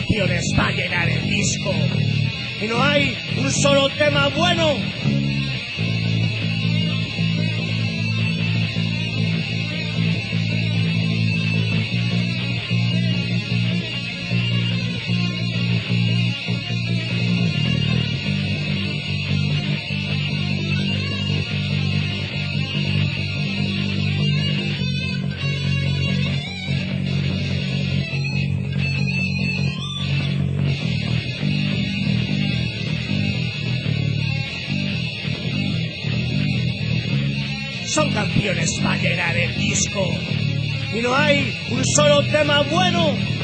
canciones para llenar el disco y no hay un solo tema bueno. Son canciones para llenar el disco y no hay un solo tema bueno.